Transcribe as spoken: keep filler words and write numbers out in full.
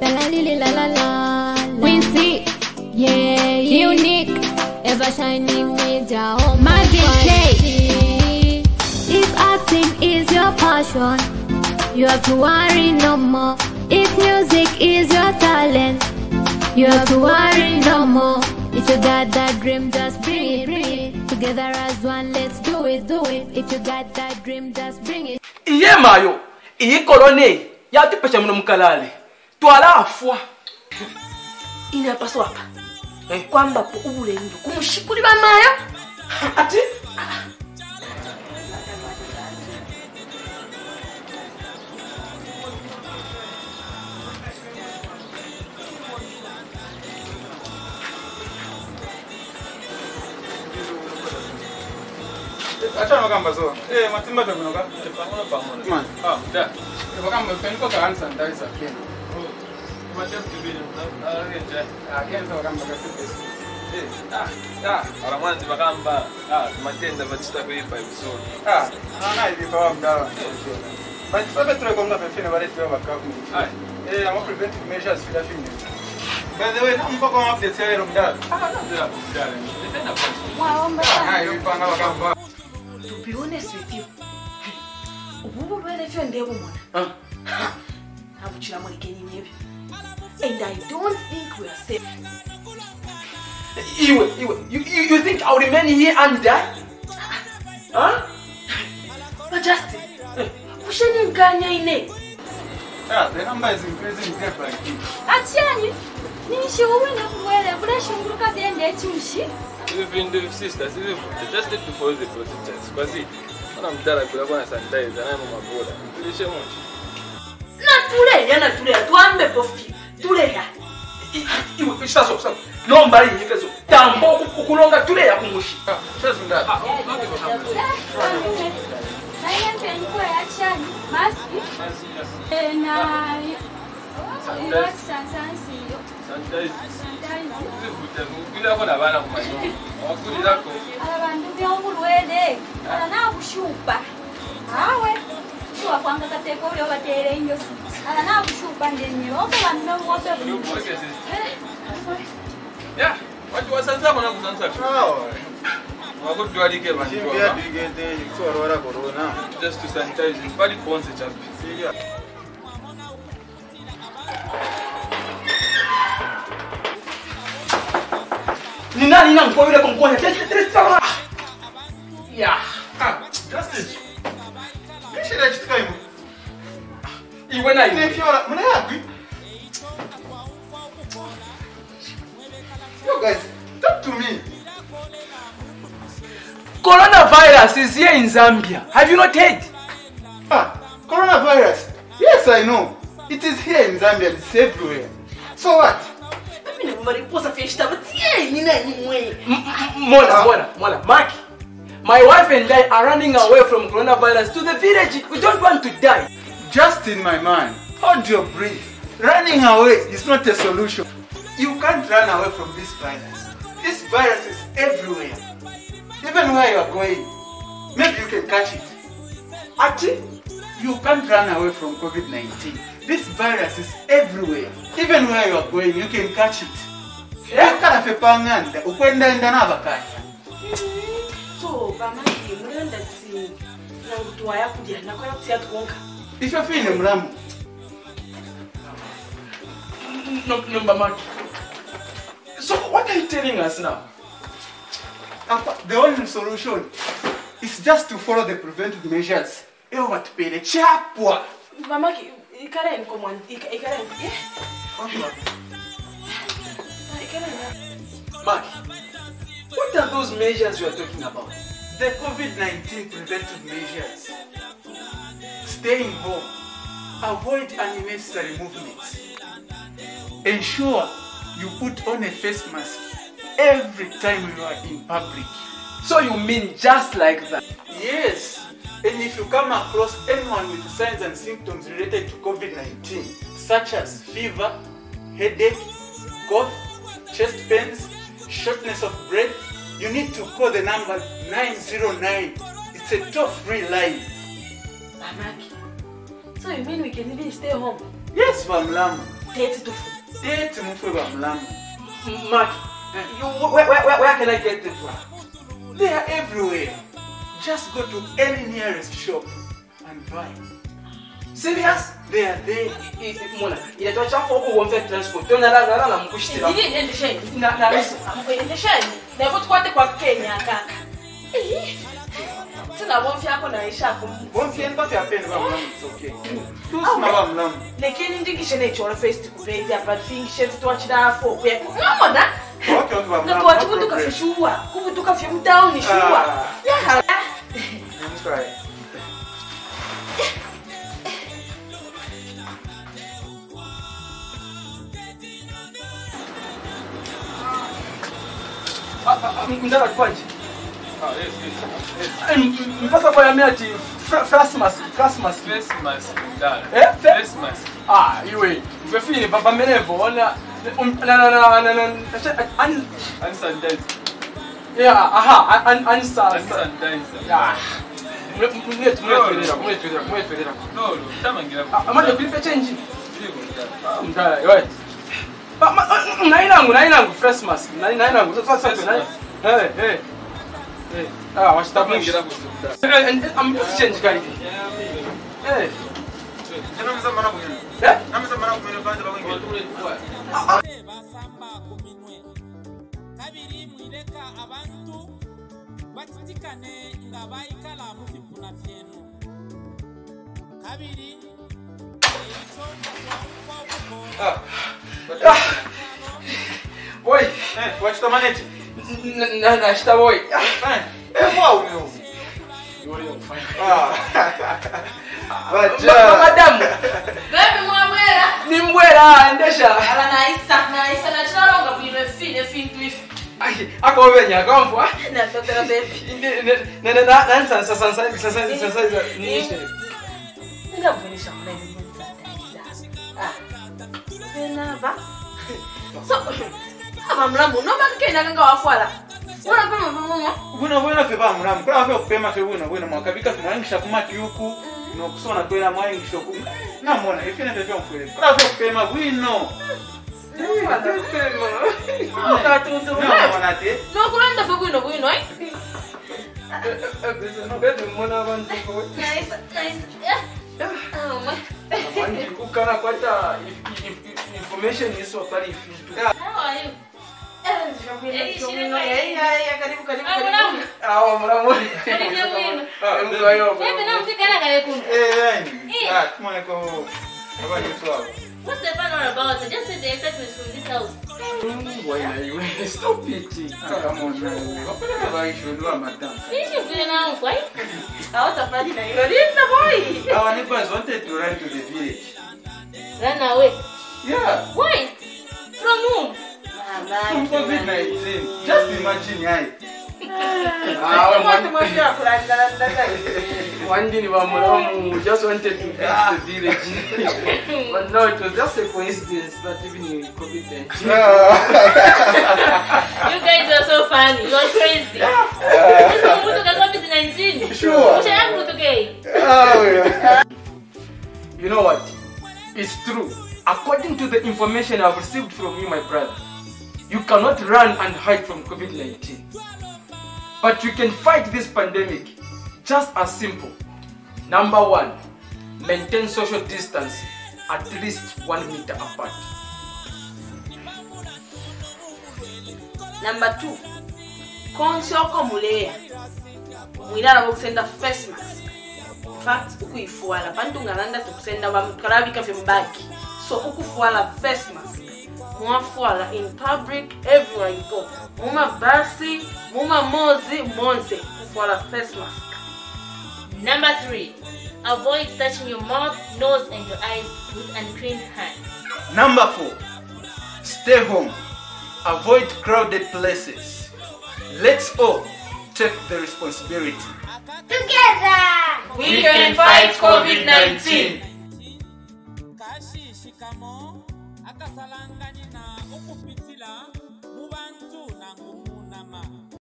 La la li la la la. Quincy, yeah, unique, ever shining major. Oh my K. If acting is your passion, you have to worry no more. If music is your talent, you have to worry no more. If you got that dream, just bring it, bring it. Together as one, let's do it, do it. If you got that dream, just bring it. Iye mayo, iye kolone, ya tu pecha mno mkalale. Tuala afwa. Ina paso hapa. Eh, kwamba po ule ndo kumushikuli ba mayo. Ati? Acha magamba zo. Eh, matimba ndo mnoga. Pamoja pamoja. Man. Ah, da. Magamba fenko ka ansa ndaisa kene. Oh. Matep tibini. Ah, nje. Ah, kenza magamba ka tibisi. Eh, ah, da. Aramanzi magamba. Ah, matenda batita kuipa episode. Ah, ana hivi kwa mdawa. But sabe tule konga pefine wale tuwa bakafu. Ah. Eh, amo preventive measures fila fini. By the way, nampa kwa update ya ero mdawa. Ah, ndio kudale. Nenda kwa. Waomba. Ah, hivi panga magamba. To be honest with you, ububu bwene fyo ndebo mona. Ah. Abuchira muri kenyi nyebi. And I don't think we are safe. Iwe, Iwe, you, you, you think I'll remain here and die? Huh? But Justin, usheni nganya ine. Yeah, the number is increasing day by day. Atiani, nishi uwe na kuwele, kule shunguruka dende chushi. Even the sisters, even just need to follow the procedures. Because see, when I'm done, I'm going to sanitize and I'm on my border. I'm pretty much. Na tule ya na tule ya tuambe pofi. Tule ya. Iwe, sasa sasa. No mbali yifezo. Tambo kukulonga tule ya kumushi. Ah, sasa ndani. Ah, okay, okay. Na yente nikuwa ya chani, maski. Yes, Na iwati sansansi. sanitize. Sanitize. Bila kuna bana kumanyo. Wakuli lako. Abantu byongulwele. Ala na kushupa. Awe. Tuwa kwanga kateko ule watere inyosi. Ala na kushupa ndenye. Ope wano wote Okay, sis. Yeah. Watu wasanza kuna kusanza. Oh. Wakutwalike bantu. Chimbia bigende ikorora corona. Just to sanitize. Bali ponse chapi. Yeah. Ni nani na mkoyo ile konkonya? Tete yeah. Ah, Justin. Kishira chitika imo. Iwe na Ile iwe. fiora, muna yakwi. Yo guys, talk to me. Coronavirus is here in Zambia. Have you not heard? Ah, coronavirus. Yes, I know. It is here in Zambia. It's everywhere. So what? Mimi mbari posa festa batie nina nyimwe. Mona, Mona, Mona, Mark. My wife and I are running away from coronavirus to the village. We don't want to die. Justin, my man, hold your breath. Running away is not a solution. You can't run away from this virus. This virus is everywhere. Even where you are going, maybe you can catch it. Actually, you can't run away from COVID nineteen. This virus is everywhere. Even where you are going, you can catch it. Yeah, kana fepanganda, ukwenda enda na bakaya. So, bama ki mwenda tsi na mtuwa ya kudia na kwa tia tukonga. If you're feeling mramu. No, no, Mark. So what are you telling us now? The only solution is just to follow the preventive measures. Ewa watupele chapwa. Bama ki ikare nko mwan ikare eh. Mark, what are those measures you are talking about? The COVID nineteen preventive measures. Staying home. Avoid unnecessary movements. Ensure you put on a face mask every time you are in public. So you mean just like that? Yes. And if you come across anyone with signs and symptoms related to COVID nineteen, such as fever, headache, cough, chest pains, shortness of breath, you need to call the number nine zero nine. It's a toll-free line. Mamaki. So you mean we can even stay home? Yes, Mamlam. Date tufuna. Date mufwe ba mulamu. Mark, you, where, where, where, where can I get them from? They are everywhere. Just go to any nearest shop and buy. Serious? They are there. Mona, inatoa chafu huko uombe transport. Tuna la la la mkushitira. Ili ende sheni. Na na Ende sheni. Na yote kwate kwa Kenya kaka. Sina bomfi yako na Aisha ko. Bomfi en papi apende ba mulamu. It's okay. Tusi na ba mulamu. Lekini ndingishe ne chola face ku baby apa fingishe tutwachira fo. Ngabona? Okay, okay ba mulamu. Nako watukutuka fishua. Kubutuka fye mtown ni shua. Yeah. I'm trying. Ndara kwaje? Ah, yes, yes. Mpaka kwa yamia ati Christmas, Christmas. Christmas, dad. Eh? Christmas. Ah, iwe. Mfefini baba menevo ona na na na na na an Unsanitizer. yeah, aha, an an sa. Unsanitizer. Yeah. Mwetu mwetu mwetu mwetu mwetu. No, no. Tamangira. Amanda vipi change? Sio, dad. Mtala, yote. Na inangu, na inangu Christmas. Na na inangu. Sasa sasa na. Eh, eh. Eh. Ah, washitamangira kusuda. Eh, am change guy. Eh. Tena mzama na kunywa. Eh? Na mzama na kunywa kwanza ba kunywa. basamba ku minwe kabiri mwireka abantu batitikane nga bayikala mu bipuna byenu kabiri Ah. Boy, Eh, watch the manage. na na shita boy. Eh, eh wow meu. Ah. Baja. Madam, Baby mwamwera. ni mbwera ndesha. Ala na Isa na Isa na chalonga bwire fine fintu ifi. Ai, akobenya akamfwa. Na totera baby. Na na na na sansa sansa sansa sansa ni. Ndabwenisha mna ni mwenza. Ah. Tena ba. So, aba mlamu no bakenda kanga wafwala. Wala kama mama. Buna buna fe ba mulamu. Kwa fe kupema fe buna buna mwakabika tunaangisha kumati huku. No kusona kwela mwangisha huku. Na mwana ifine ndio mfwele. Kwa fe kupema bwino. Tatutu. Na mwana te. No kulanda fe bwino bwino eh. Bebe mwana abantu ko. Nice, nice. Ah, mwa. Manje ukana kwata information iso pali ifintu. How are you? Eh, shirika. Eh, ya karibu karibu. Karibu. Ah, mwana. Karibu mwino. Ah, mtu ayo. Baby na mtikana kale kuno. Eh, yani. Ah, tumone ko. Abanye swao. What's the fun all about? I just said the excitement from this house. Why are you? Stop it. Come on now. Wapenda ba issue ndo madam. Finish your video now, why? Hawatafanya na hilo. Lisa boy. Our neighbors wanted to run to the village. Run away. Yeah. Why? From whom? From COVID nineteen. Just imagine hai. Ah, Mtu mmoja kulanda landa. one day Mulamu just wanted to visit the village. But no, it was just a coincidence that even in COVID nineteen. You guys are so funny. You're crazy. This one who took a COVID nineteen. Sure. Which I am to gay. Oh, yeah. You know what? It's true. According to the information I've received from you, my brother, you cannot run and hide from COVID nineteen. But you can fight this pandemic just as simple. Number one, maintain social distance at least one meter apart. Number two, konsi oko mulea. Mwilala bokusenda face mask. In fact, ukuifuala. Bantu ngalanda tukusenda bamukarabika fe mbaki. So ukufuala face mask. Mwafuala in public, everywhere you go. Muma basi, muma mozi, monze. Kufuala face mask. Number three, avoid touching your mouth, nose, and your eyes with unclean hands. Number four, stay home. Avoid crowded places. Let's all take the responsibility. Together! We can fight COVID nineteen. kashi shikamo akasalanganyina ukupitila mu bantu nangu munama